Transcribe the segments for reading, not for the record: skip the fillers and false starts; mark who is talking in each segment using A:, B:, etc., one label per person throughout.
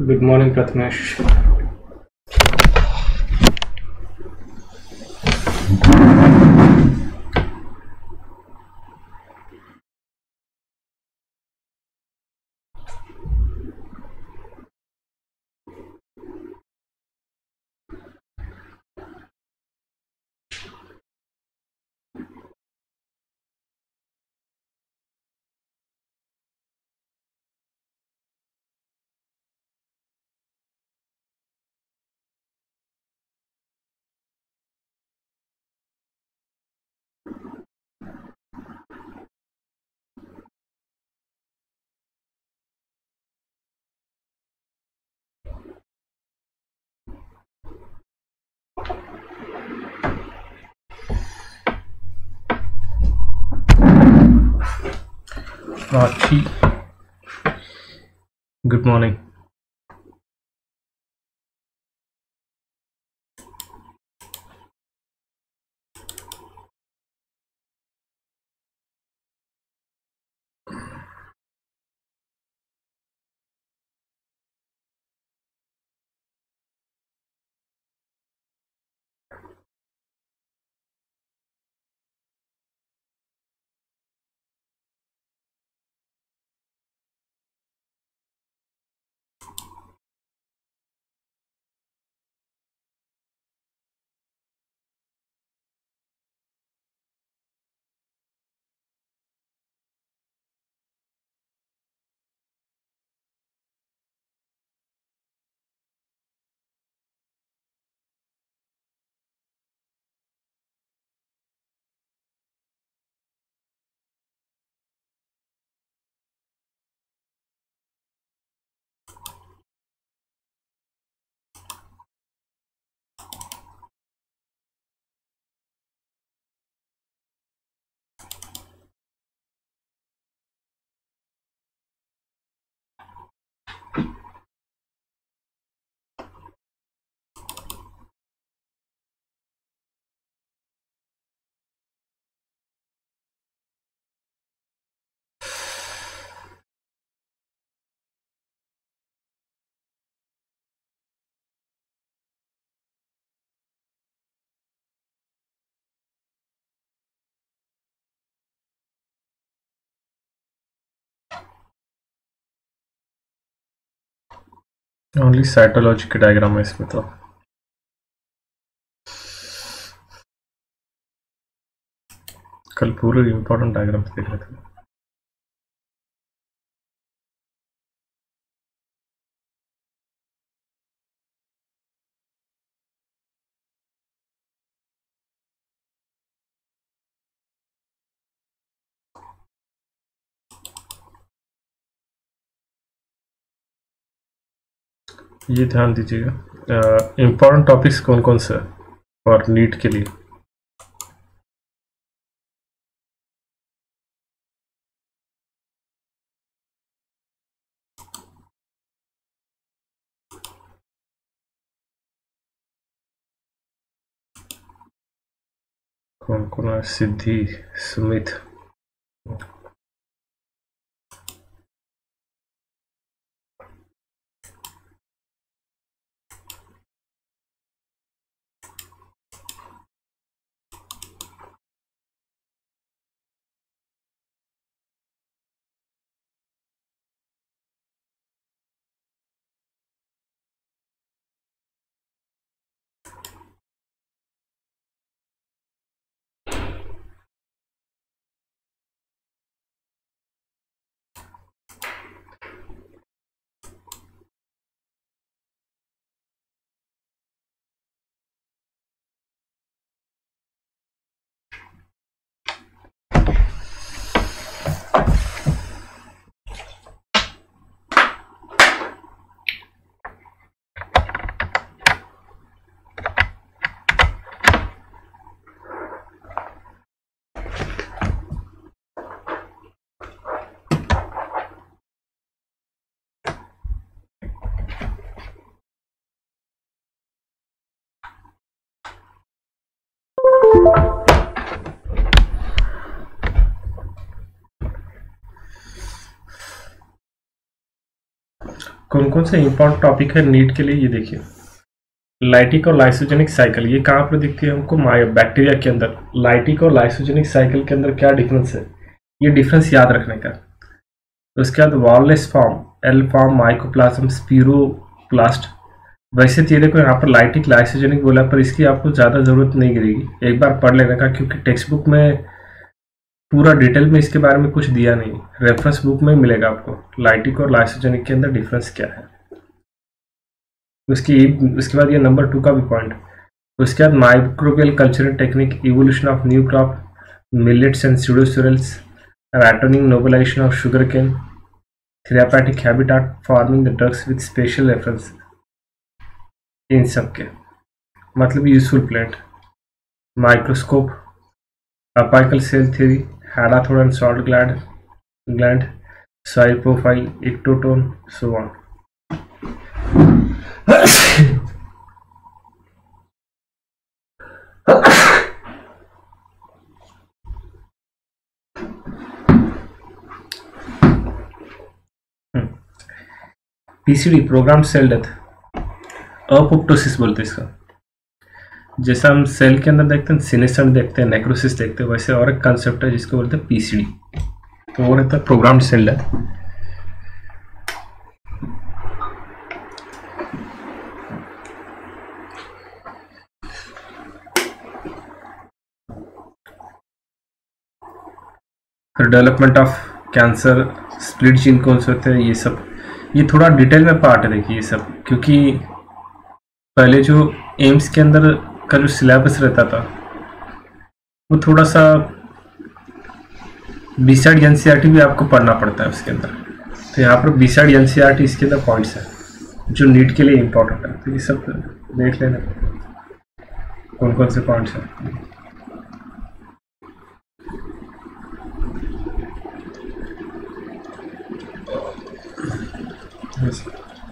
A: Good morning, Prathamesh. Archie, good morning. Only cytology की diagram है इसमें तो कल पूरे इंपॉर्टेंट डायग्राम्स देख रहे थे। ये ध्यान दीजिएगा, इंपॉर्टेंट टॉपिक्स कौन कौन से और नीट के लिए। कौन कौन है? सिद्धि, सुमित, कौन कौन से इंपॉर्टेंट टॉपिक है नीट के लिए, ये देखिए। लाइटिक और लाइसोजेनिक साइकिल, ये कहाँ पर दिखती है हमको? बैक्टीरिया के अंदर। लाइटिक और लाइसोजेनिक साइकिल के अंदर क्या डिफरेंस है, ये डिफरेंस याद रखने का। उसके बाद wall less form, L form, mycoplasma, spheroplast. वैसे तेरे को यहाँ पर लाइटिक लाइसोजेनिक बोला, पर इसकी आपको ज़्यादा ज़रूरत नहीं गिरेगी, एक बार पढ़ लेने का, क्योंकि टेक्स्ट बुक में पूरा डिटेल में इसके बारे में कुछ दिया नहीं, रेफरेंस बुक में मिलेगा आपको लाइटिक और लाइसोजेनिक के अंदर डिफरेंस क्या है। उसके बाद ये नंबर 2 का भी पॉइंट। उसके बाद microbial cultural technique, evolution of new crop, millets and pseudocereals, ratooning, nobilization of sugar cane, therapeutic habitat, farming the drugs with special reference. इन सब के मतलब useful plant, microscope, apical cell theory, hydathode and salt gland, soil profile, ecotone, so on. PCD, program cell death, apoptosis बोलते हैं इसका। जैसा हम cell के अंदर देखते हैं सीनेसेंट देखते हैं, नेक्रोसिस देखते हैं, वैसे और एक कंसेप्ट है जिसको बोलते हैं पीसीडी, तो वो रहता है प्रोग्राम सेल डेथ। फिर development of cancer, split gene कौन से होते हैं, ये सब, ये थोड़ा डिटेल में पार्ट है देखिए ये सब, क्योंकि पहले जो एम्स के अंदर का जो सिलेबस रहता था वो थोड़ा सा बीसाइड एनसीईआरटी भी आपको पढ़ना पड़ता है उसके अंदर, तो यहाँ पर बीसाइड एनसीईआरटी इसके अंदर पॉइंट्स हैं जो नीट के लिए इम्पोर्टेंट है, तो ये सब देख लेना कौन कौन से पॉइंट्स हैं। Yes.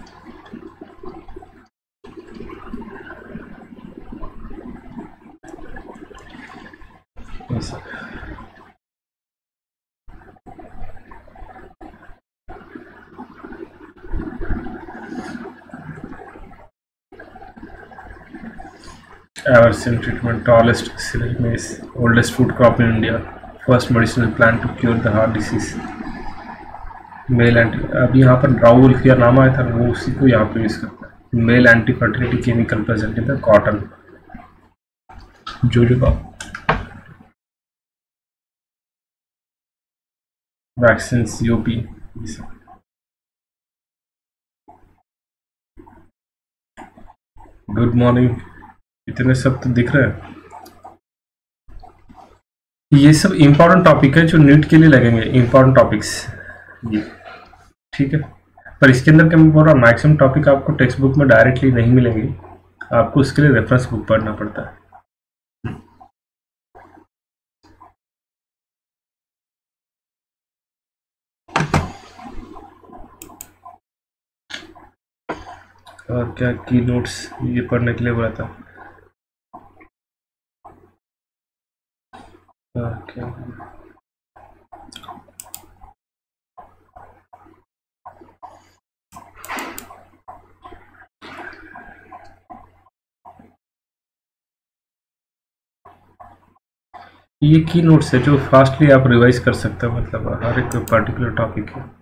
A: Yes. Aversion treatment, tallest cereal maize, oldest food crop in India, first medicinal plant to cure the heart disease. Male anti, अभी यहाँ पर राहुल फियर नाम आया था, वो उसी को यहाँ पे यूज करता है। Male anti fertility chemical present in the cotton, jojoba, vaccine, UP, ये सब। गुड मॉर्निंग, इतने सब तो दिख रहे हैं। ये सब इंपॉर्टेंट टॉपिक है जो नीट के लिए लगेंगे, इंपॉर्टेंट टॉपिक्स ये, ठीक है। पर इसके अंदर क्या मैं बोल रहा हूँ, मैक्सिमम टॉपिक आपको टेक्स्ट बुक में डायरेक्टली नहीं मिलेंगे, आपको उसके लिए रेफरेंस बुक पढ़ना पड़ता है। और क्या की नोट्स ये पढ़ने के लिए बोला था। क्या ये की नोट्स है जो फास्टली आप रिवाइज कर सकते हो, मतलब हर एक पर्टिकुलर टॉपिक है।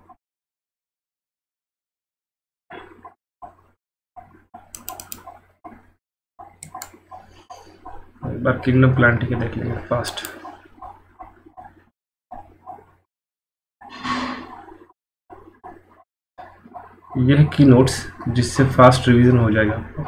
A: एक बार किंगडम प्लांटिंग के देख लेंगे फास्ट। यह की नोट्स जिससे फास्ट रिवीजन हो जाएगा आपको।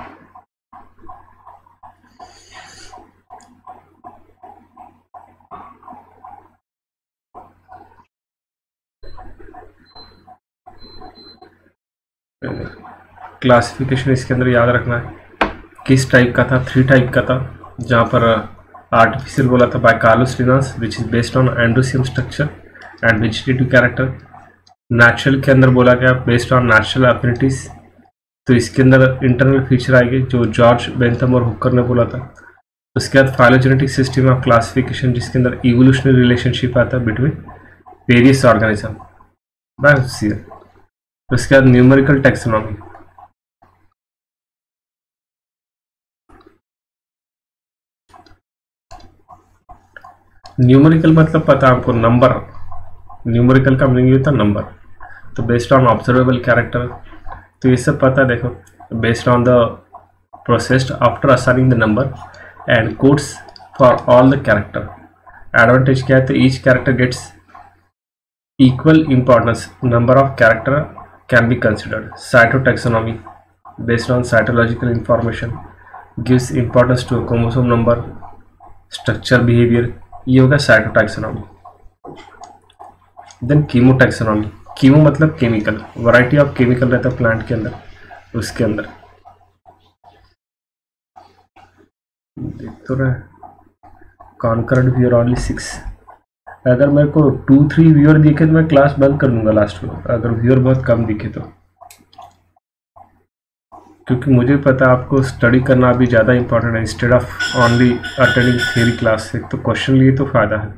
A: क्लासिफिकेशन इसके अंदर याद रखना है किस टाइप का था, 3 टाइप का था, जहाँ पर आर्टिफिशियल बोला था by Carlos Linnaeus which is based on androecium structure and vegetative character. Natural के अंदर बोला गया बेस्ड ऑन नेचुरल एफिनिटीज, तो इसके अंदर इंटरनल फीचर आएंगे जो जॉर्ज बेंथम और हुकर ने बोला था। उसके बाद फाइलोजेनेटिक सिस्टम ऑफ क्लासिफिकेशन जिसके अंदर इवोल्यूशनरी रिलेशनशिप आता है बिटवीन वेरियस ऑर्गेनिज्म। उसके बाद न्यूमेरिकल टैक्सोनॉमी। न्यूमेरिकल मतलब पता है आपको, नंबर। न्यूमेरिकल का मीनिंग होता है नंबर। तो बेस्ड ऑन ऑब्जर्वेबल कैरेक्टर, तो ये सब पता है। देखो, based on the processed after assigning the number and codes for all the character. Advantage क्या है, तो each character gets equal importance, number of character can be considered. Cytotaxonomy based on cytological information gives importance to chromosome number, structure, behaviour, ये होगा cytotaxonomy. Then chemotaxonomy. Chemo मतलब chemical, variety of chemical रहता है plant के अंदर, उसके अंदर देख तो रहे। Concurrent viewer only 6। अगर मेरे को 2-3 व्यूअर दिखे तो मैं क्लास बंद कर दूंगा लास्ट में, अगर व्यूअर बहुत कम दिखे तो, क्योंकि मुझे पता है आपको स्टडी करना अभी ज़्यादा इंपॉर्टेंट है instead of only attending theory class से। तो क्वेश्चन लिए तो फायदा है।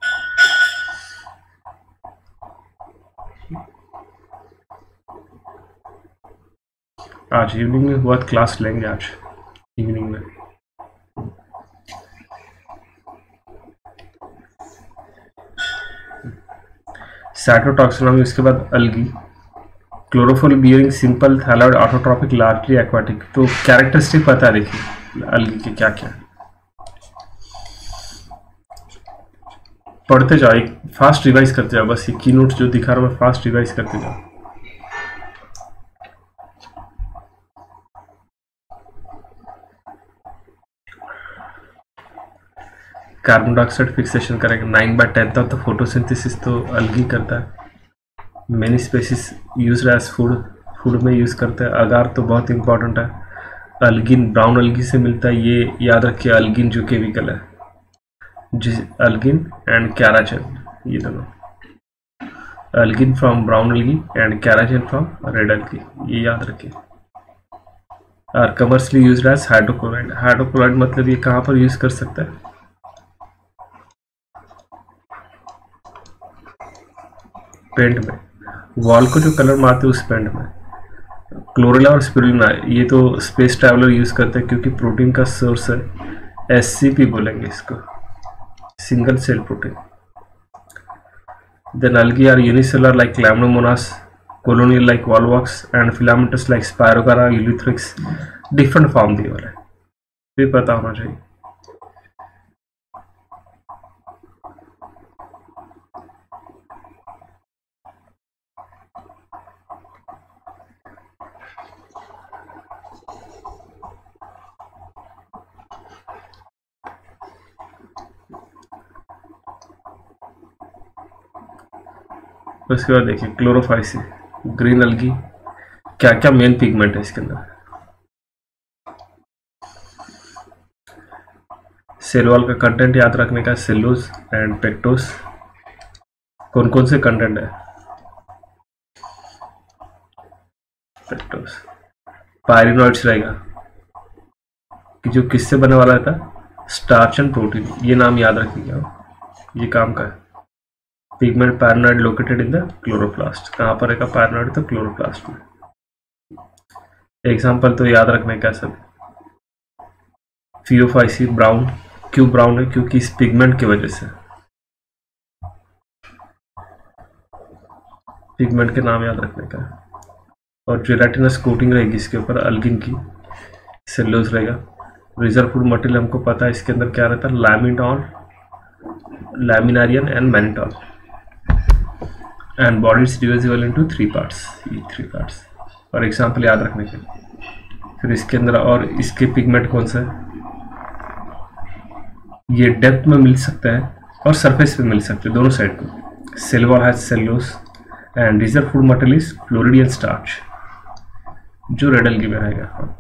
A: आज इवनिंग में बहुत क्लास लेंगे, आज इवनिंग में। साइटोटॉक्सोनॉमी, उसके बाद algae. Chlorophyll bearing simple thalloid autotrophic largely aquatic. तो कैरेक्टरिस्टिक पता है देखिए अलगी के क्या क्या। पढ़ते जाओ, एक फास्ट रिवाइज करते जाओ, बस ये की नोट्स जो दिखा रहा हूँ मैं फास्ट रिवाइज करते जाओ। कार्बन डाइऑक्साइड फिक्सेशन करेंगे 9/10 तक। तो फोटोसिंथेसिस तो अलगी करता है। Many species use as food, food में यूज करते हैं। अगार तो बहुत इंपॉर्टेंट है। अल्गिन ब्राउन अलगी से मिलता है, ये याद रखिए। अल्गिन जो केमिकल है, जिस अल्गिन एंड कैराटिन, ये दोनों। Algin from brown algae and keratin from red algae, ये याद रखिए। और commercially use as hydrochloride. Hydrochloride मतलब ये कहाँ पर यूज कर सकता है, पेंट में। वॉल को जो कलर मारते हैं उस पेंट में। क्लोरेला और स्पिरुलिना, ये तो स्पेस ट्रैवलर यूज करते हैं क्योंकि प्रोटीन का सोर्स है। एससीपी बोलेंगे इसको, single cell protein. Then algae are unicellular like Chlamydomonas, colonial like volvox, and filamentous like Spirogara, Ulithrix, different form दिए वाले, ये पता होना चाहिए। उसके बाद देखिए क्लोरोफाइसी, ग्रीन अलगी, क्या क्या मेन पिगमेंट है इसके अंदर। सेल वॉल का कंटेंट याद रखने का, सेलुलोज एंड पेक्टोस। कौन कौन से कंटेंट है, पेक्टोस। पायरिनॉइड्स रहेगा कि जो किससे बने वाला था, स्टार्च एंड प्रोटीन, ये नाम याद रखिएगा, ये काम का है। Pigment paranoid located in the chloroplast, कहाँ पर रहेगा पैरानॉइड, तो क्लोरोप्लास्ट में। एग्जाम्पल तो याद रखने का सब। फियोफाइसी ब्राउन, क्यों ब्राउन है, क्योंकि इस पिगमेंट की वजह से। पिगमेंट के नाम याद रखने का। और जेलाटिनस कोटिंग रहेगी इसके ऊपर अल्गिन की, सेलुलोज रहेगा। रिजर्व फूड मटेरियल हमको पता है इसके अंदर क्या रहता है, laminol, laminarin and mannitol. And body is divisible into 3 parts, ये 3 पार्ट्स। और एग्जाम्पल याद रखने के। फिर इसके अंदर और इसके पिगमेंट कौन सा है, ये डेप्थ में मिल सकता है और सरफेस पे मिल सकते हैं, दोनों साइड में। Cell wall has cellulose and reserve food material is floridean starch, जो रेड अलगी में रहेगा।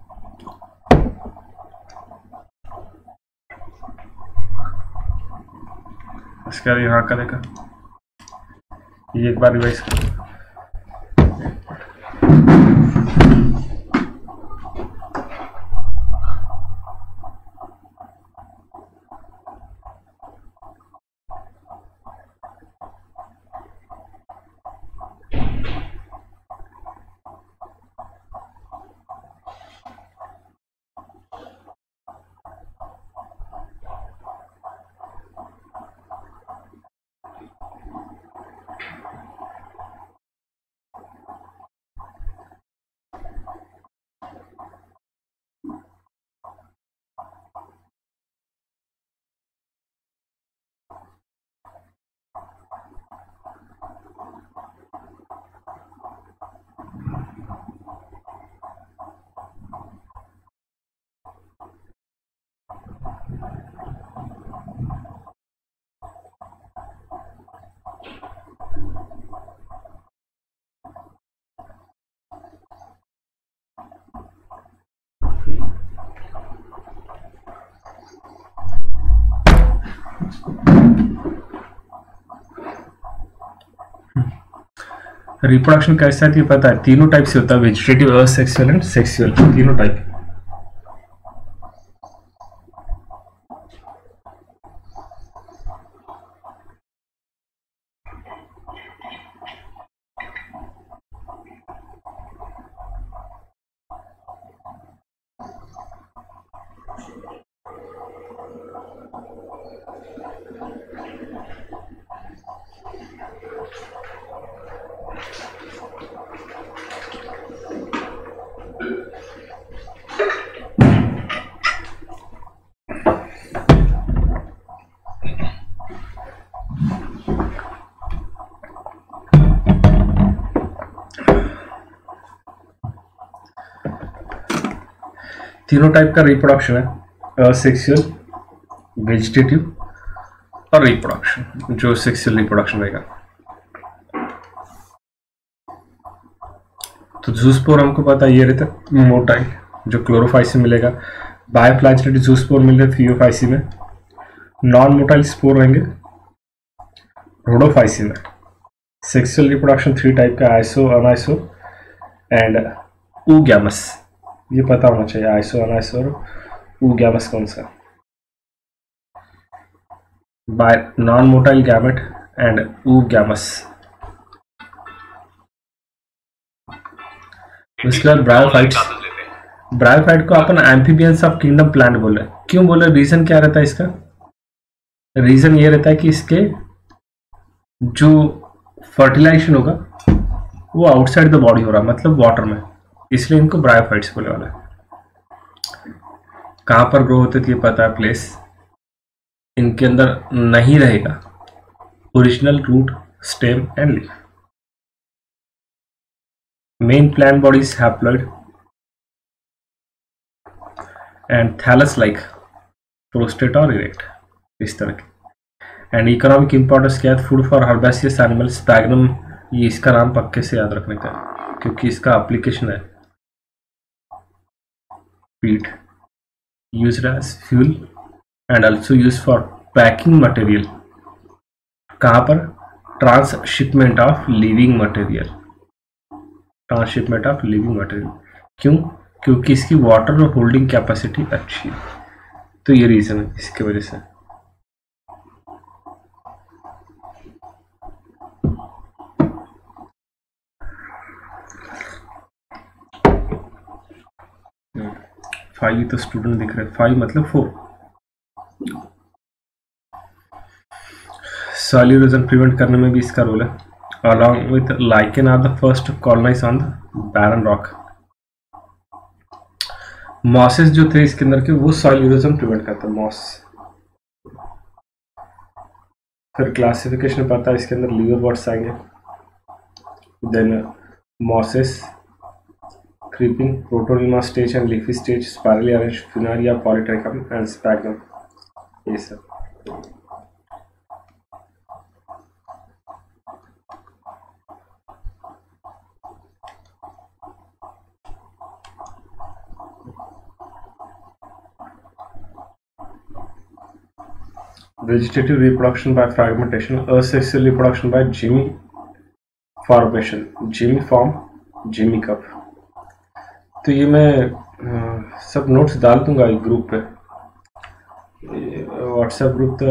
A: इसके बाद यहाँ का देखा, ये एक बार रिवाइज करो। रिप्रोडक्शन कैसा है ये पता है, तीनों टाइप से होता है, वेजिटेटिव, असेक्सुअल एंड सेक्सुअल, तीनों टाइप। तीनों टाइप का रिप्रोडक्शन है, सेक्सुअल, वेजिटेटिव और रिप्रोडक्शन, जो सेक्सुअल रिप्रोडक्शन रहेगा। तो जूस्पोर हमको पता है ये रहता है मोटाइल, जो क्लोरोफाइसी से मिलेगा। बायोफ्लैजेलेटेड जूस्पोर मिल रहे थियोफाइसी में। नॉन मोटाइल स्पोर रहेंगे रोडोफाइसी में। सेक्सुअल रिप्रोडक्शन 3 टाइप का, आइसो, अनाइसो एंड ऊगैमस। ये पता होना चाहिए आइसो, अनाइसो और ऊगैमस कौन सा। By non motile gamete and oogamous. उसके बाद ब्रायोफाइट्स। ब्रायोफाइट को अपन एम्फीबियंस ऑफ किंगडम प्लांट बोले। क्यों बोले, रीजन क्या रहता है इसका? रीजन ये रहता है कि इसके जो फर्टिलाइजेशन होगा वो आउटसाइड द बॉडी हो रहा है, मतलब वाटर में, इसलिए इनको ब्रायोफाइट्स बोले वाला है। कहां पर ग्रो होते थे ये पता है, प्लेस। इनके अंदर नहीं रहेगा original root, stem and leaf. Main plant body is haploid and thallus like, prostate और इरेक्ट, इस तरह के। एंड इकोनॉमिक इंपॉर्टेंस क्या है, food for herbaceous animals. Sphagnum, ये इसका नाम पक्के से याद रखने का है क्योंकि इसका एप्लीकेशन है peat, used as fuel and also used for packing material। कहाँ पर? Transshipment of living material. Transshipment of living material क्यों? क्योंकि इसकी वाटर होल्डिंग कैपेसिटी अच्छी है, तो ये रीजन है इसकी वजह से। फाइव तो स्टूडेंट दिख रहे हैं, 5 मतलब 4। सॉइल इरोजन प्रिवेंट करने में भी इसका रोल है। Along with lichen are the first colonise on the barren rock. Mosses जो थे इसके अंदर के, वो सॉइल इरोजन प्रिवेंट करता है, मॉस। फिर क्लासिफिकेशन पता है इसके अंदर लीवर वर्ड्स आएंगे, then mosses, creeping, protonema stage and leafy stage, spirally arranged, funaria, polytrichum and sphagnum, ये सब। Vegetative reproduction by fragmentation, asexual reproduction by Jimmy formation, Jimmy form, Jimmy cup। तो ये मैं सब नोट्स डाल दूंगा एक ग्रुप पे, व्हाट्सएप ग्रुप। तो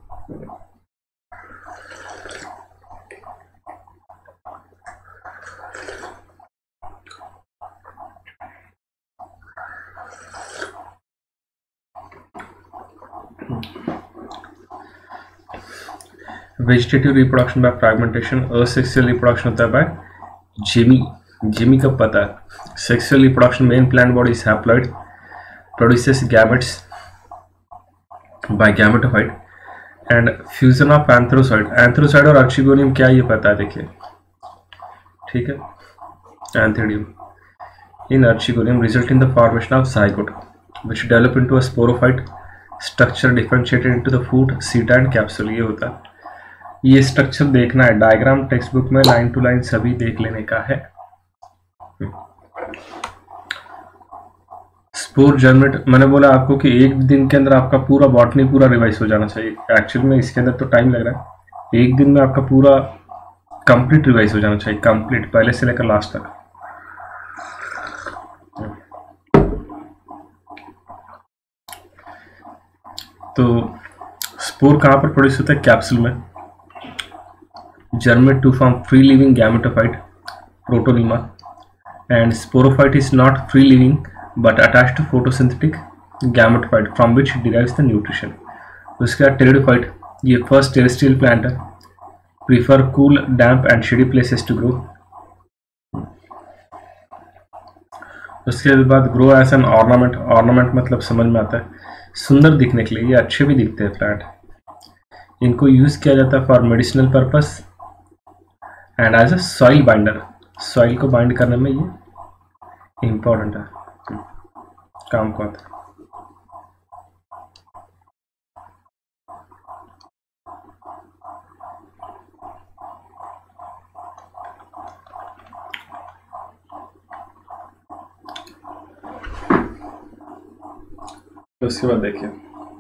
A: vegetative reproduction by fragmentation, asexual reproduction होता है बाय जिमी। जिमी कब पता है? Sexual reproduction, main plant body is haploid, produces gametes by gametophyte and fusion of antherozoid. Antherozoid और आर्चिगोनियम क्या ये पता है, देखिए, ठीक है। Antheridium in archegonium result in the formation of zygote which develop into a sporophyte structure differentiated into the fruit, seta and capsule। ये होता है, ये स्ट्रक्चर देखना है, डायग्राम टेक्स्ट बुक में लाइन टू लाइन सभी देख लेने का है। स्पोर जर्मिनेट, मैंने बोला आपको कि एक दिन के अंदर आपका पूरा बॉटनी पूरा रिवाइज हो जाना चाहिए। एक्चुअल में इसके अंदर तो टाइम लग रहा है, एक दिन में आपका पूरा कंप्लीट रिवाइज हो जाना चाहिए, कंप्लीट पहले से लेकर लास्ट तक। तो स्पोर कहाँ पर प्रोड्यूस होता है? कैप्सूल में। Germinate to form free living gametophyte protonema, and sporophyte is not free living but attached to photosynthetic gametophyte from which it derives the nutrition। उसके बाद टेरिडोफाइट, ये फर्स्ट टेरेस्ट्रियल प्लांट है, prefer cool damp and shady places to grow. उसके बाद grow as an ornament, ornament मतलब समझ में आता है सुंदर दिखने के लिए, ये अच्छे भी दिखते हैं प्लांट। इनको यूज किया जाता है for medicinal purpose and as a soil binder, soil को बाइंड करने में ये इंपॉर्टेंट है, काम को आता है। तो उसके बाद देखिए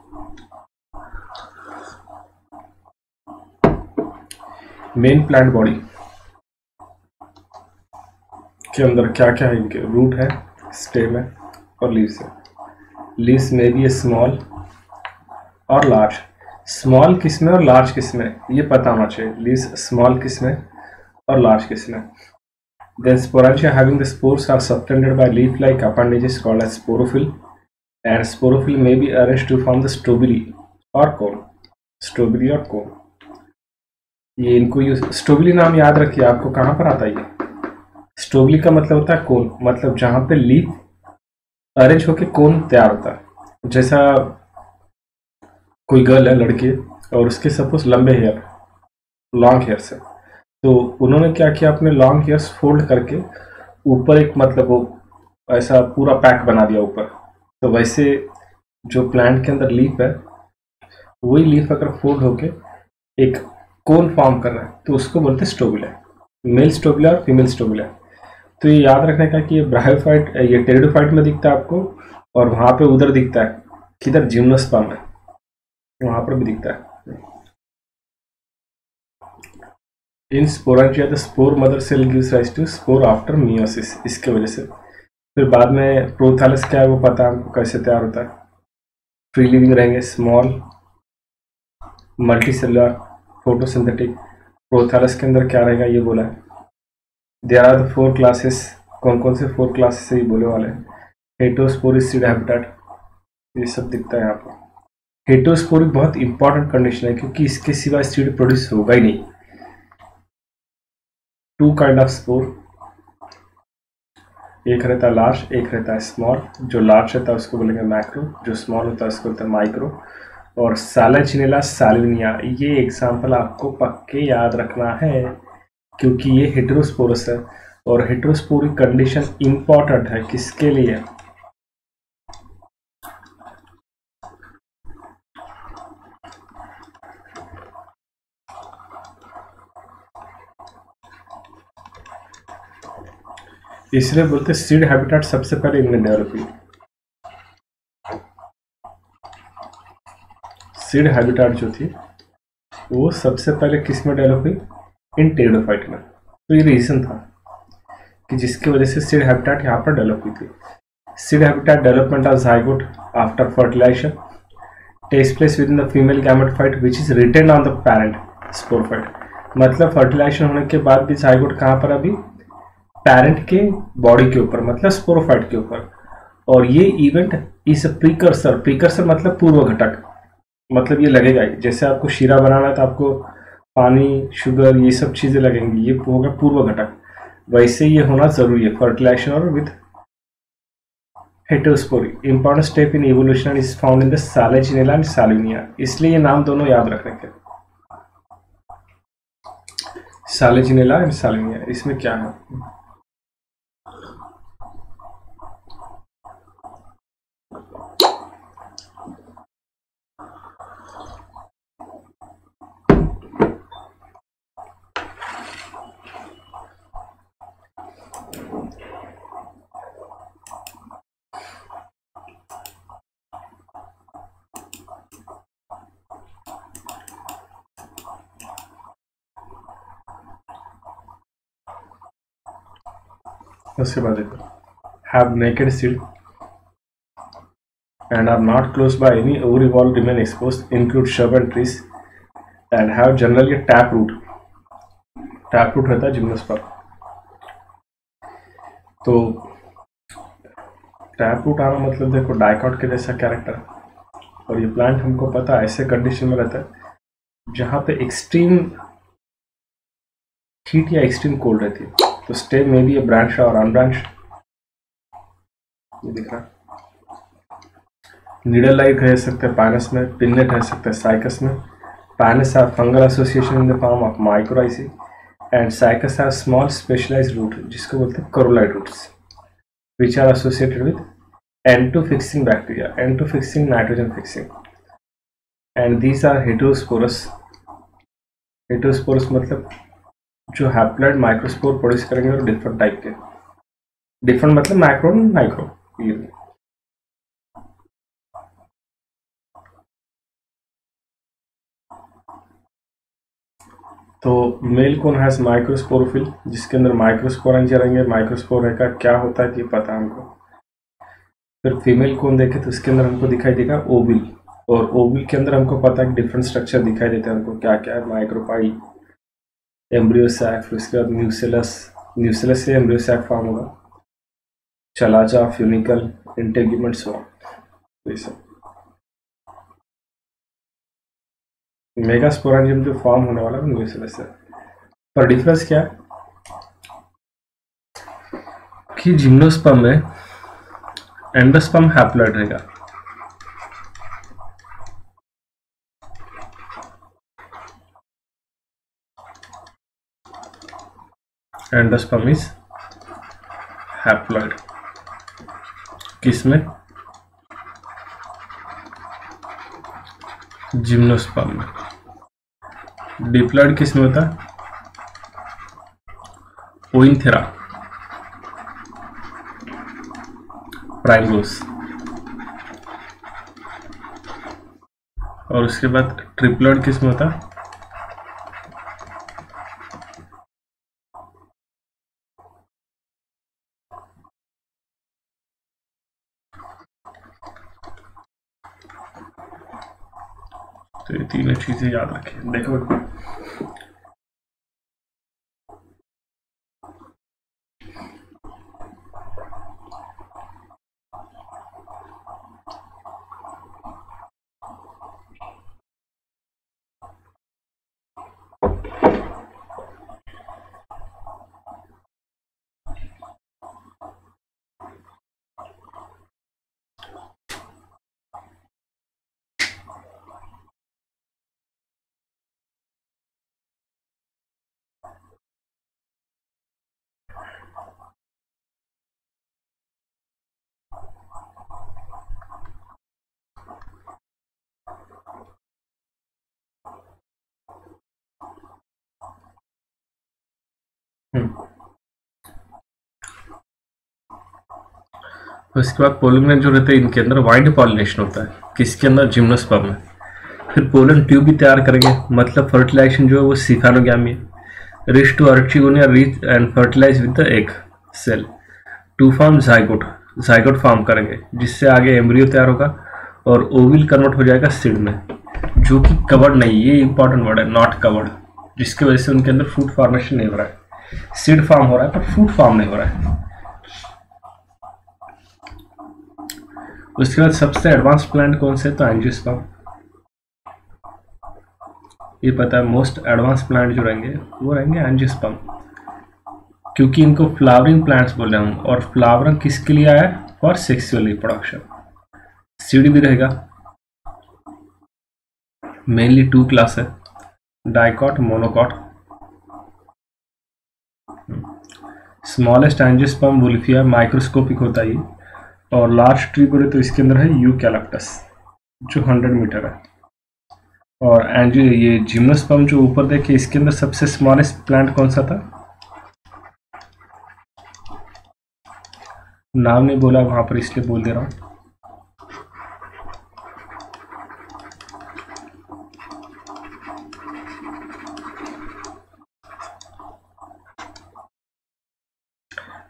A: मेन प्लांट बॉडी के अंदर क्या क्या है, इनके रूट है, स्टेम है और लीव्स है। लीव्स में भी स्मॉल और लार्ज, स्मॉल किस में और लार्ज किस में ये पता होना चाहिए। लीव्स स्मॉल किस में और लार्ज किस में। Then sporangia having the spores are subtended by leaf-like appendages called as sporophyll, and sporophyll may be arranged to form the strobili or cone, strobili और cone। ये इनको यूज, स्ट्रोबिली नाम याद रखिए, आपको कहाँ पर आता है ये? स्ट्रोबिली का मतलब होता है कोन, मतलब जहां पे लीफ अरेंज होके कोन तैयार होता है। जैसा कोई गर्ल है, लड़की, और उसके सपोज लंबे हेयर, लॉन्ग हेयर्स है, तो उन्होंने क्या किया, अपने लॉन्ग हेयर्स फोल्ड करके ऊपर एक मतलब वो ऐसा पूरा पैक बना दिया ऊपर। तो वैसे जो प्लांट के अंदर लीफ है, वही लीफ अगर फोल्ड होके एक कोन फॉर्म कर रहा है तो उसको बोलते हैं स्ट्रोबिला, मेल स्ट्रोबिला और फीमेल स्ट्रोबिला। तो ये याद रखने का कि ये ब्रायोफाइट, ये टेरिडोफाइट में दिखता है आपको, और वहां पे उधर दिखता है किधर, जिम्नोस्पर्म में, वहां पर भी दिखता है। In sporangia the spore mother cell gives rise to spore after meiosis, इसके वजह से फिर बाद में प्रोथैलस क्या है वो पता है हमको कैसे तैयार होता है। फ्री लिविंग रहेंगे, स्मॉल, मल्टीसेलुलर, फोटोसिंथेटिक। प्रोथैलस के अंदर क्या रहेगा ये बोला है। देयर आर द 4 क्लासेस, कौन कौन से 4 क्लासेस है ये बोले वाले हैं। हेटरोस्पोरिक सीड हैबिटेट, ये सब दिखता है यहाँ पर। हेटरोस्पोरिक बहुत इंपॉर्टेंट कंडीशन है क्योंकि इसके सिवा सीड प्रोड्यूस होगा ही नहीं। 2 काइंड ऑफ स्पोर, एक रहता है लार्ज, एक रहता है स्मॉल। जो लार्ज रहता है उसको बोलेंगे मैक्रो, जो स्मॉल होता है उसको बोलते हैं माइक्रो। और सालाजिनेला साल्विनिया, ये एग्जाम्पल आपको पक्के याद रखना है क्योंकि ये हेटेरोस्पोरस है, और हेटेरोस्पोरिक कंडीशन इंपॉर्टेंट है किसके लिए? इसलिए बोलते सीड हैबिटेट सबसे पहले इनमें डेवलप हुई। सीड हैबिटेट जो थी वो सबसे पहले किस में डेवलप हुई? इन टेरिडोफाइट में। तो ये रीजन था कि जिसकी वजह से सीड हैबिटेट यहाँ पर डेवलप हुई थी। Seed habitat development of zygote after fertilization takes place within the female gametophyte which is retained on the parent sporophyte. मतलब फर्टिलाइजेशन होने के बाद भी जाइगोट कहाँ पर? अभी पैरेंट के बॉडी के ऊपर, मतलब स्पोरोफाइट के ऊपर। और ये इवेंट इज प्रीकर्सर, प्रीकर्सर मतलब पूर्व घटक, मतलब ये लगेगा ही। जैसे आपको शीरा बनाना है तो आपको पानी, शुगर, ये सब चीजें लगेंगी, ये होगा पूर्व घटक। वैसे ये होना जरूरी है फर्टिलाइजेशन और with heterospory. Important step in evolution is found in the Selaginella and Salvinia, इसलिए ये नाम दोनों याद रखने के। सालाजिनेला एंड साल्विनिया, इसमें क्या है? उसके बाद देखो, have naked seed and are not close by any ovary wall remain exposed, include shrub and trees and have generally a tap root. Tap root रहता है जिम्नोस्पर्म। तो टैप रूट आना मतलब देखो डाइकॉट के जैसा कैरेक्टर, और ये प्लांट हमको पता है ऐसे कंडीशन में रहता है जहाँ पे एक्सट्रीम हीट या एक्सट्रीम कोल्ड रहती है। तो स्टेम में भी ये ब्रांच और अनब्रांच, ये दिख रहा है। नीडल लाइट रह सकते हैं पाइनस में, पिन्नेट रह सकते हैं साइकस में। Pinus have fungal association in the form of mycorrhizae and Cycas have small specialised root जिसको बोलते हैं coralloid roots which are associated with N2 fixing bacteria, N2 fixing nitrogen fixing, and these are heterosporous. heterosporous मतलब जो haploid microspore produce करेंगे और different type के, different मतलब micro micro. तो मेल कौन हैज माइक्रोस्पोरोफिल जिसके अंदर माइक्रोस्पोरेंजिया रहेंगे। माइक्रोस्पोर का क्या होता है ये पता है हमको। फिर फीमेल कौन देखे तो इसके अंदर हमको दिखाई देगा ओविल, और ओविल के अंदर हमको पता है डिफरेंट स्ट्रक्चर दिखाई देते हैं हमको, क्या क्या है, माइक्रोपाइल, एम्ब्रियो सैक, फिर उसके बाद न्यूसेलस, न्यूसेलस से एम्ब्रियो सैक फॉर्म होगा, चलाजा, फ्यूनिकल, इंटेग्यूमेंट स्वाम, तो ये सब मेगास्पोरेंजियम जो फॉर्म होने वाला है न्यूसेलस से। पर डिफरेंस क्या है कि जिम्नोस्पर्म में एंडोस्पर्म हैप्लॉइड रहेगा, एंडोस्पर्म इज हैप्लॉइड। किसमें? जिम्नोस्पर्म में। डिप्लॉइड किसमें होता है? ओइंथेरा, प्राइमरोस, और उसके बाद ट्रिप्लॉइड किसमें होता है? तो ये तीनों चीजें याद रखें। देखो उसके बाद पोलन जो रहते हैं इनके अंदर वाइड पॉलिनेशन होता है। किसके अंदर? जिम्नोस्पर्म में। फिर पोलन ट्यूब भी तैयार करेंगे, मतलब फर्टिलाइजेशन जो है वो सिफेनोगैमी है। Reach to archegonia reach and fertilize with the egg cell to form zygote, zygote form करेंगे जिससे आगे एम्ब्रियो तैयार होगा और ओविल कन्वर्ट हो जाएगा सीड में, जो कि कवर्ड नहीं, ये इंपॉर्टेंट वर्ड है, नॉट कवर्ड, जिसकी वजह से उनके अंदर फ्रूट फॉर्मेशन नहीं हो रहा है। सीड फॉर्म हो रहा है पर फ्रूट फॉर्म नहीं हो रहा है। उसके बाद सबसे एडवांस प्लांट कौन से? तो एंजियोस्पर्म। ये पता है मोस्ट एडवांस प्लांट जो रहेंगे वो रहेंगे एंजियोस्पर्म, क्योंकि इनको फ्लावरिंग प्लांट्स बोल रहे हैं। और फ्लावरिंग किसके लिए आया? For sexual reproduction. सीड भी रहेगा, मेनली 2 क्लास है, dicot, monocot. Smallest angiosperm Wolffia, microscopic होता है ये। और लार्ज ट्री बोले तो इसके अंदर है यूकैलिप्टस जो 100 मीटर है। और एंजियो ये जिम्नोस्पर्म जो ऊपर देखिए इसके अंदर सबसे स्मॉलेस्ट प्लांट कौन सा था? नाम नहीं बोला वहां पर इसलिए बोल दे रहा हूं।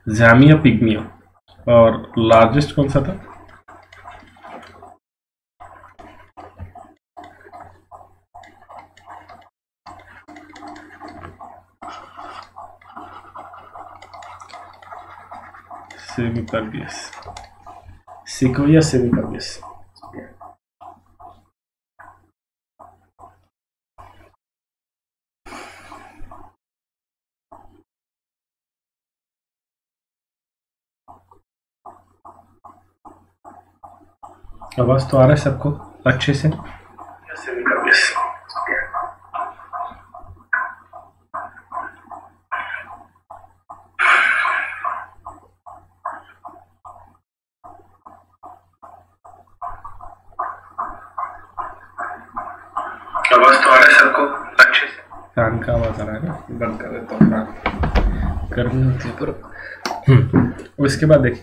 A: ज़ैमिया पिग्मिया। और लार्जेस्ट कौन सा था? सेमिकर्बियस, सिक्विया सेमिकर्बियस। आवाज तो आ रहा है सबको अच्छे से? सेमिकर्बियस। आवाज तो आ रहा है सबको अच्छे से? फैन का आवाज आ रहा है ना, बंद कर देता हूँ, फैन गर्मी होती है पर। उसके बाद देखिए,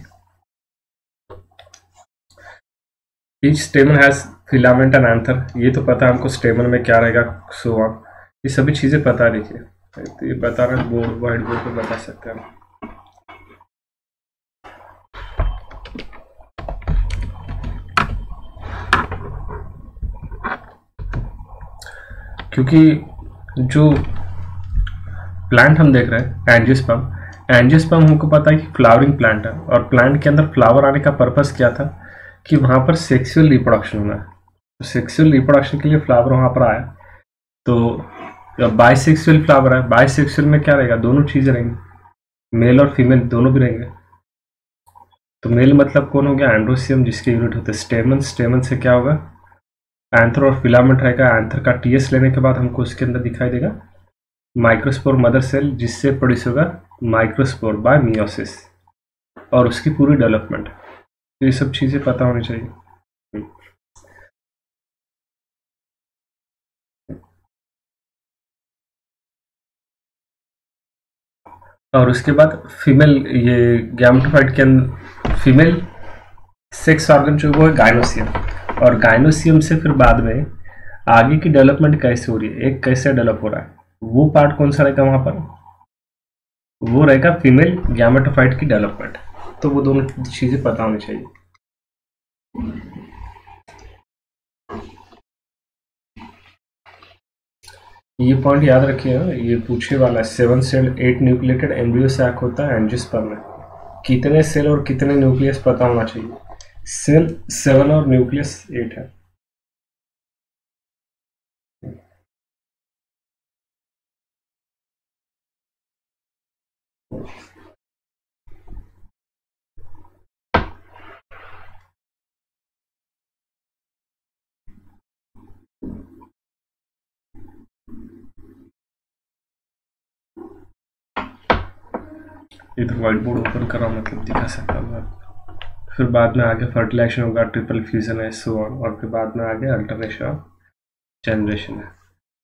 A: each stamen has filament and anther. ये तो पता है हमको स्टेमन में क्या रहेगा, सो ऑन, ये सभी चीजें पता देखिए, तो ये बता रहा है बोर्ड, व्हाइट बोर्ड पे बता सकते हैं। क्योंकि जो प्लांट हम देख रहे हैं एंजियोस्पर्म, एंजियोस्पर्म हमको पता है कि फ्लावरिंग प्लांट है, और प्लांट के अंदर फ्लावर आने का पर्पस क्या था कि वहां पर सेक्सुअल रिप्रोडक्शन होना है। तो सेक्सुअल रिप्रोडक्शन के लिए फ्लावर वहां पर आया, तो बाइसेक्सुअल फ्लावर है, बाइसेक्सुअल में क्या रहेगा, दोनों चीजें रहेंगी, मेल और फीमेल दोनों भी रहेंगे। तो मेल मतलब कौन हो गया, एंड्रोसियम, जिसके यूनिट होते हैं स्टेमन। स्टेमन से क्या होगा, एंथर और फिलामेंट रहेगा। एंथर का टीएस लेने के बाद हमको उसके अंदर दिखाई देगा माइक्रोस्पोर मदर सेल, जिससे प्रोड्यूस होगा माइक्रोस्पोर बाय मियोसिस, और उसकी पूरी डेवलपमेंट। ये सब चीजें पता होनी चाहिए। और उसके बाद फीमेल, ये गैमेटोफाइट के अंदर फीमेल सेक्स ऑर्गन जो वो है गाइनोसियम, और गाइनोसियम से फिर बाद में आगे की डेवलपमेंट कैसे हो रही है, एक कैसे डेवलप हो रहा है, वो पार्ट कौन सा रहेगा वहां पर, वो रहेगा फीमेल गैमेटोफाइट की डेवलपमेंट। तो वो दोनों चीजें पता होनी चाहिए। ये पॉइंट याद रखिए, ये पूछे वाला है। 7 सेल 8 न्यूक्लिएटेड एम्ब्रियो सैक होता है एंजियोस्पर्म में। कितने सेल और कितने न्यूक्लियस पता होना चाहिए। सेल 7 और न्यूक्लियस 8 है। इधर व्हाइट बोर्ड ओपन कर रहा हूँ, मतलब दिखा सकता हूँ। फिर बाद में आगे फर्टिलाइजेशन होगा, ट्रिपल फ्यूजन है, सो ऑन, और फिर बाद में आगे अल्टरनेशन ऑफ जनरेशन है।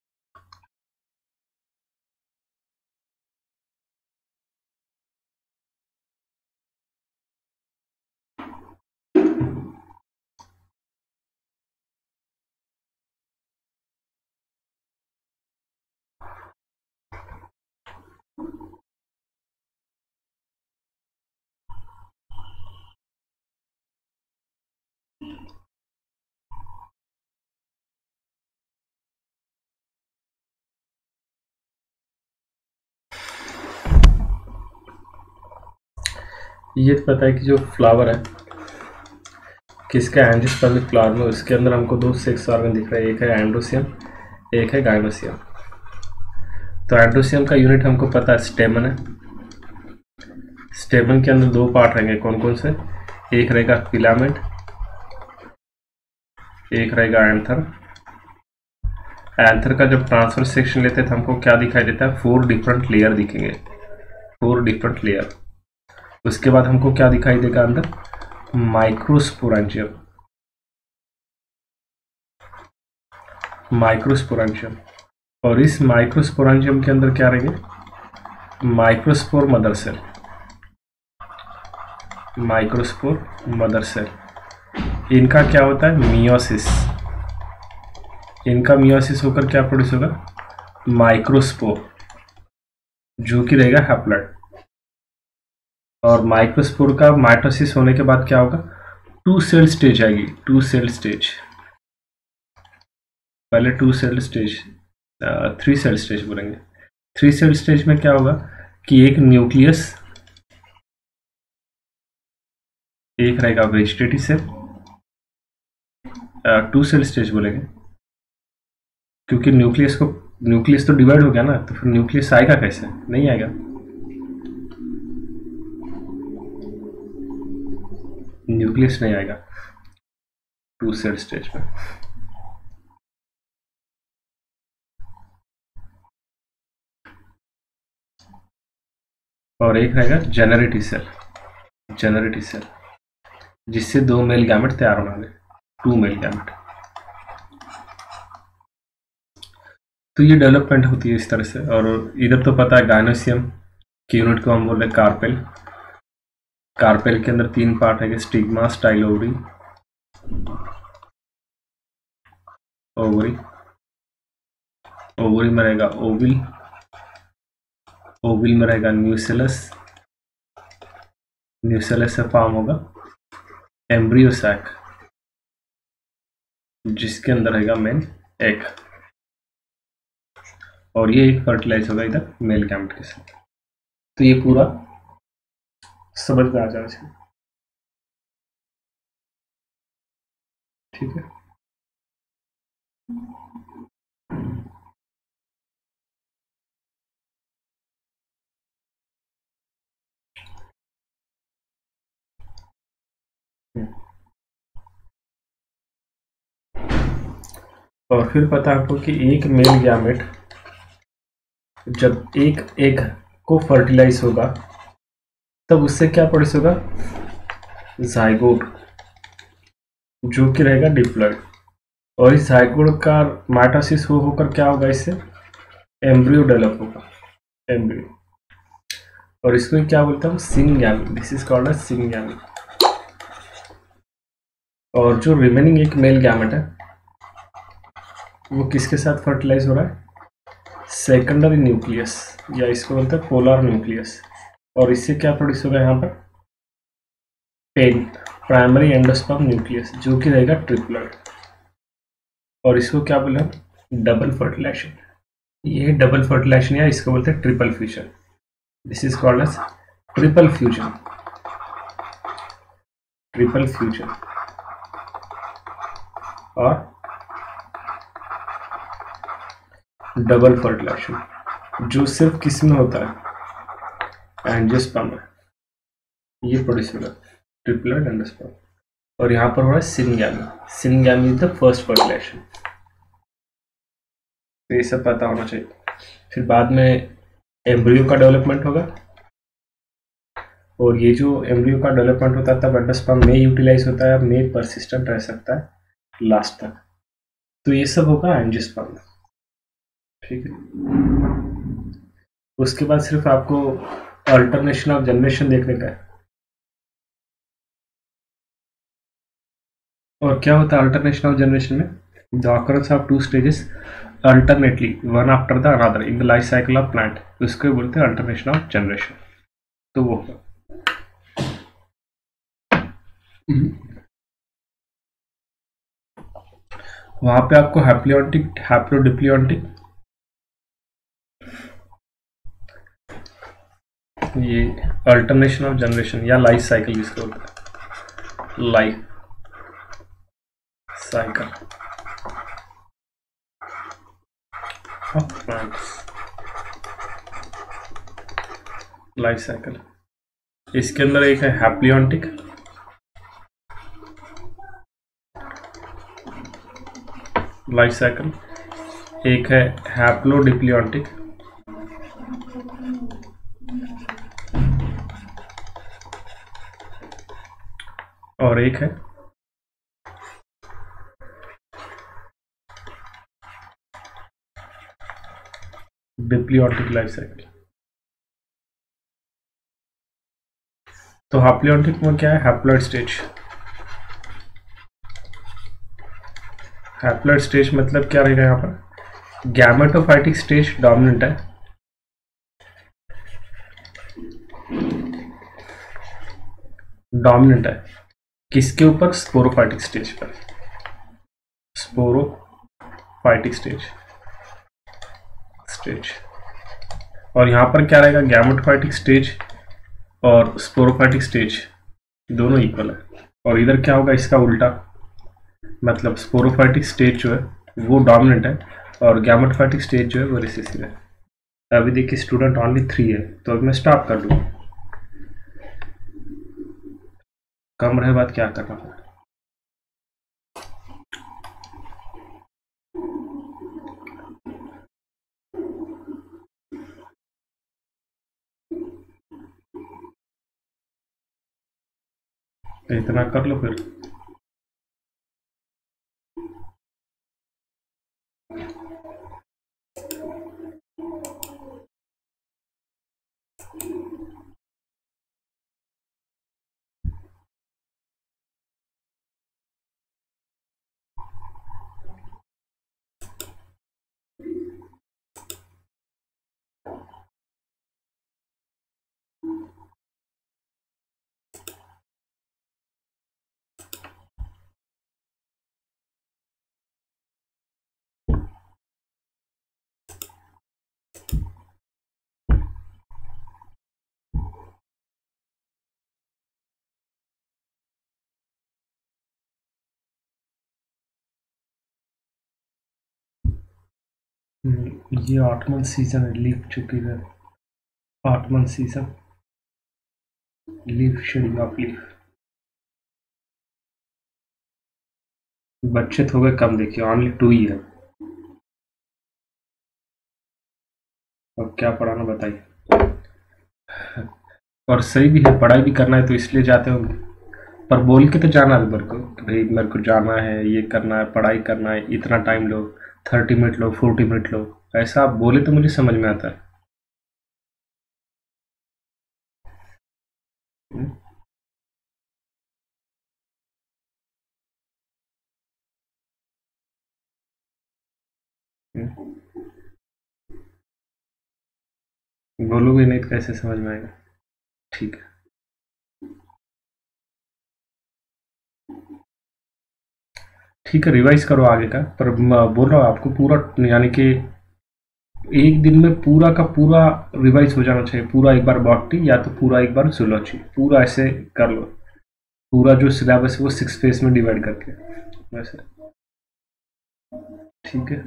A: ये तो पता है कि जो फ्लावर है किसका, एंजियोस्पर्मिक फ्लावर में, उसके अंदर हमको 2 सेक्स ऑर्गन दिख रहे हैं, एक है एंड्रोसियम, एक है गाइनोसियम। तो एंड्रोसियम का यूनिट हमको पता है स्टेमन है। स्टेमन के अंदर 2 पार्ट रहेंगे, कौन कौन से, एक रहेगा फिलामेंट, एक रहेगा एंथर। एंथर का जब ट्रांसफर सेक्शन लेते हैं तो हमको क्या दिखाई देता है, 4 डिफरेंट लेयर दिखेंगे, 4 डिफरेंट लेयर। उसके बाद हमको क्या दिखाई देगा अंदर, माइक्रोस्पोरेंजियम, माइक्रोस्पोरेंजियम। और इस माइक्रोस्पोरेंजियम के अंदर क्या रहेंगे, microspore mother cell, microspore mother cell. इनका क्या होता है, मियोसिस। इनका मियोसिस होकर क्या प्रोड्यूस होगा, माइक्रोस्पोर, जो कि रहेगा हैप्लॉइड। और माइक्रोस्पोर का माइटोसिस होने के बाद क्या होगा, 2 सेल स्टेज आएगी, 2 सेल स्टेज, पहले 2 सेल स्टेज, 3 सेल स्टेज बोलेंगे। 3 सेल स्टेज में क्या होगा कि एक न्यूक्लियस, एक रहेगा वेजिटेटिव सेल, 2 सेल स्टेज बोलेंगे क्योंकि न्यूक्लियस तो डिवाइड हो गया ना, तो फिर न्यूक्लियस आएगा कैसे, नहीं आएगा, न्यूक्लियस नहीं आएगा 2 सेल स्टेज में। और एक रहेगा जेनरेटिव सेल, जेनरेटिव सेल जिससे 2 मेल गैमेट तैयार होंगे, 2 मेल गैमेट। तो ये डेवलपमेंट होती है इस तरह से। और इधर तो पता है गायनोसियम की यूनिट को हम बोल रहे हैं कार्पेल। कार्पेल के अंदर 3 पार्ट है, stigma, style, ovary, ovary, ovary में रहेगा ओविल, ओविल में रहेगा न्यूसेलस, न्यूसेलस से फॉर्म होगा एम्ब्रियो सैक जिसके अंदर रहेगा मेन एग, और ये एक फर्टिलाइज होगा इधर मेल गैमेट के साथ। तो ये पूरा समझ में आ जाना चाहिए, ठीक है। और फिर पता है आपको कि एक मेल गैमेट जब एक एग को फर्टिलाइज होगा तब उससे क्या प्रोड्यूस होगा, जाइगोट, जो कि रहेगा डिप्लॉयड। और इस जाइगोट का माइटोसिस होकर क्या होगा, इससे एम्ब्रियो डेवलप होगा, एम्ब्रियो। और इसको क्या बोलता हूँ, syngamy, this is called as syngamy. और जो रिमेनिंग एक मेल गैमेट है वो किसके साथ फर्टिलाइज हो रहा है, सेकेंडरी न्यूक्लियस, या इसको बोलते हैं पोलर न्यूक्लियस। और इससे क्या प्रोड्यूस होगा यहाँ पर, पेन, प्राइमरी एंडोस्पर्म न्यूक्लियस, जो कि रहेगा ट्रिपलेट। और इसको क्या बोले हम, डबल फर्टिलाइजेशन। ये डबल फर्टिलाइजेशन या इसको बोलते हैं triple fusion, this is called as triple fusion, triple fusion. और डबल फर्टिलाइजेशन जो सिर्फ किस में होता है, एंजियोस्पर्म में, ये प्रोड्यूस होगा ट्रिपलेट एंजियोस्पर्म। और यहाँ पर हो रहा है syngamy, syngamy is the first fertilization. तो ये सब पता होना चाहिए। फिर बाद में एम्ब्रियो का डेवलपमेंट होगा, और ये जो एम्ब्रियो का डेवलपमेंट होता है तब एंडोस्पर्म में यूटिलाइज होता है, में परसिस्टेंट रह सकता है लास्ट तक। तो ये सब होगा एंजियोस्पर्म, ठीक है। उसके बाद सिर्फ आपको अल्टरनेशन ऑफ जनरेशन देखने का है। और क्या होता है अल्टरनेशन ऑफ जनरेशन में, the occurrence of 2 stages alternately one after the another in the life cycle of plant, उसको बोलते हैं अल्टरनेशन ऑफ जनरेशन। तो वो वहां पे आपको हैप्लोडिप्लॉयडिक, हैप्लोडिप्लॉयडिक, ये अल्टरनेशन ऑफ जनरेशन या लाइफ साइकिल जिसको बोलते हैं, life cycle of plants, life cycle. इसके अंदर एक है हैप्लियोटिक, लाइफ साइकिल, एक है हैप्लोडिप्लॉयडिक, और एक है डिप्लॉयडिक लाइफ साइकिल। तो हैप्लॉयडिक में क्या है, हैप्लॉयड स्टेज। हैप्लॉयड स्टेज मतलब क्या रहेगा, यहाँ पर गैमेटोफाइटिक स्टेज डोमिनेंट है, डोमिनेंट है किसके ऊपर? स्पोरोफाइटिक स्टेज पर। स्पोरोफाइटिक स्टेज और यहाँ पर क्या रहेगा? गैमेटोफाइटिक स्टेज और स्पोरोफाइटिक स्टेज दोनों इक्वल है। और इधर क्या होगा? इसका उल्टा, मतलब स्पोरोफाइटिक स्टेज जो है वो डोमिनेंट है और गैमेटोफाइटिक स्टेज जो है वो रिसेसिव है। अभी देखिए स्टूडेंट ओनली 3 है, तो अभी मैं स्टॉप कर दूँ। कम रहे बात क्या करना है? इतना कर लो फिर। ये ऑटमन सीजन है, लीफ चुकी है। Autumn season, leaf, shedding of leaf. बच्चे तो हो गए कम, देखिए ओनली 2 ही है। और क्या पढ़ाना बताइए। और सही भी है, पढ़ाई भी करना है तो इसलिए जाते होंगे, पर बोल के तो जाना है मेरे को कि भाई मेरे को जाना है, ये करना है, पढ़ाई करना है, इतना टाइम लो, 30 मिनट लो, 40 मिनट लो। ऐसा आप बोले तो मुझे समझ में आता है। हम्म, हम्म। बोलोगे नहीं तो कैसे समझ में आएगा? ठीक है। ठीक है, रिवाइज करो आगे का, पर मैं बोल रहा हूँ आपको पूरा, यानी कि एक दिन में पूरा का पूरा रिवाइज हो जाना चाहिए। पूरा एक बार बॉटनी या तो पूरा एक बार जूलॉजी, पूरा ऐसे कर लो। पूरा जो सिलेबस है वो 6 फेज में डिवाइड करके वैसे। ठीक है।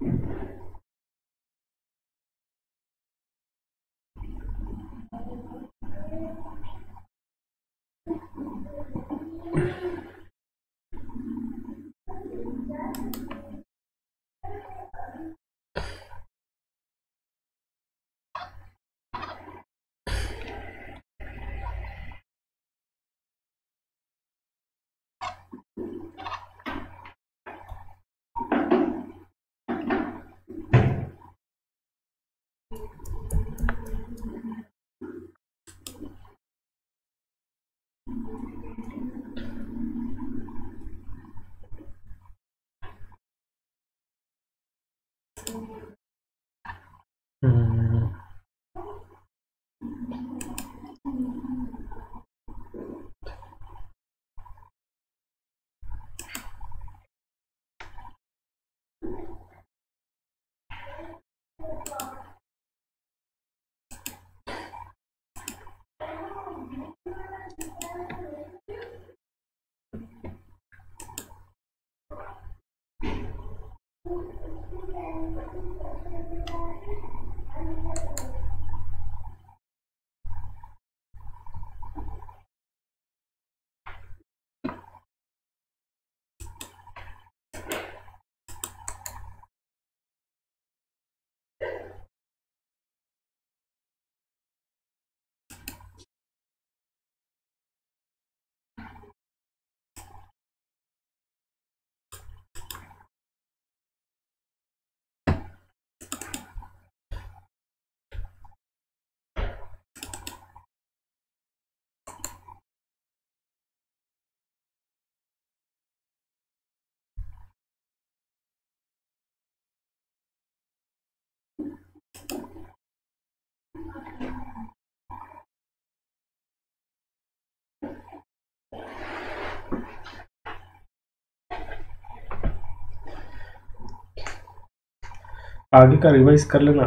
A: आगे का रिवाइज कर लेना,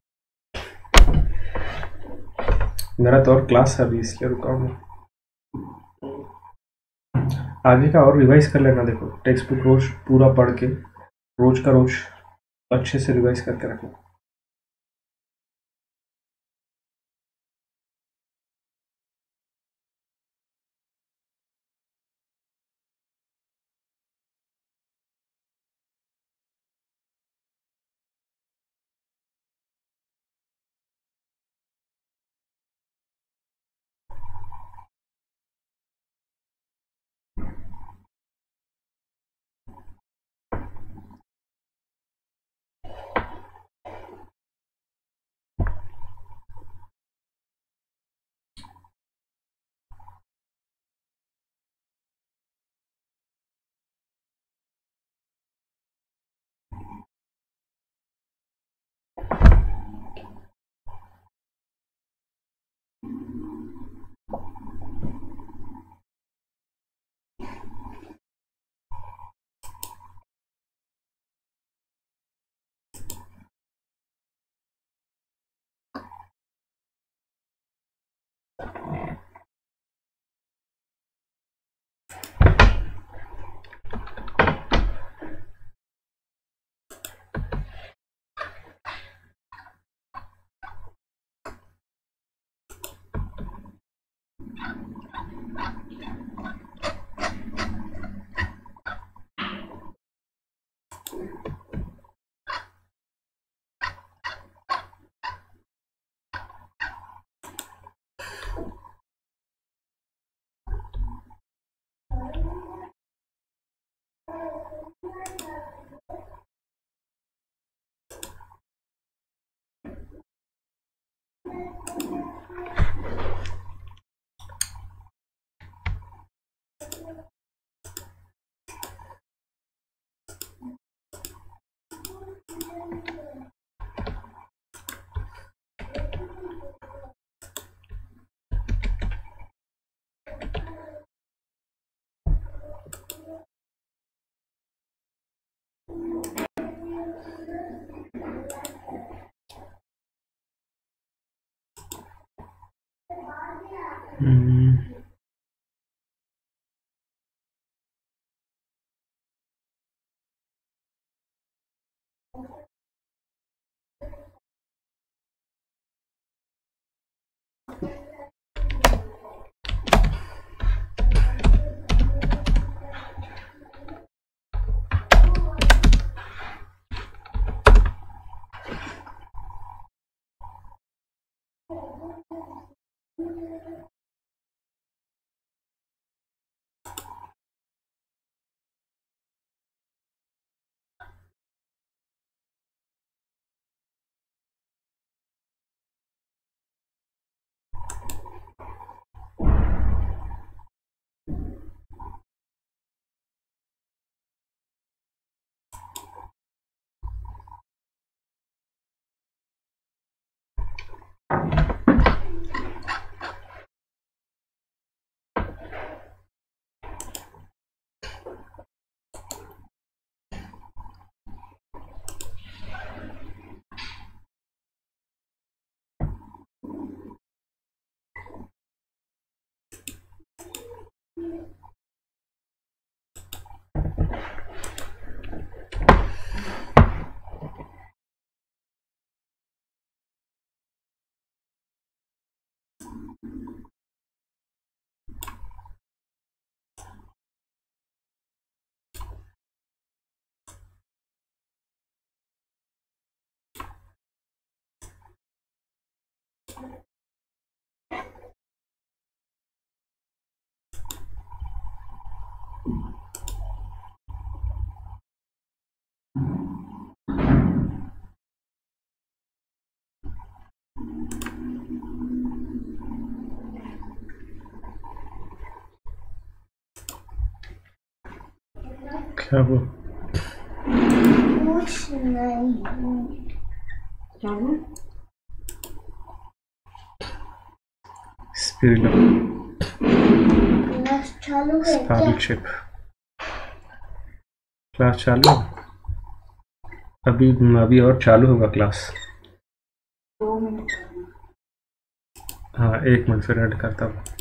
A: मेरा तो और क्लास है अभी इसलिए रुका हूँ। आगे का और रिवाइज कर लेना। देखो टेक्स्ट बुक रोज पूरा पढ़ के रोज का रोज अच्छे से रिवाइज करके रखना। क्या वो
B: कुछ नहीं।
A: स्पिरिट
B: क्लास चालू है क्या?
A: स्पार्क शिप क्लास चालू है? अभी और चालू होगा क्लास।
B: 2 मिनट।
A: हाँ 1 मिनट फिर ऐड करता हूँ।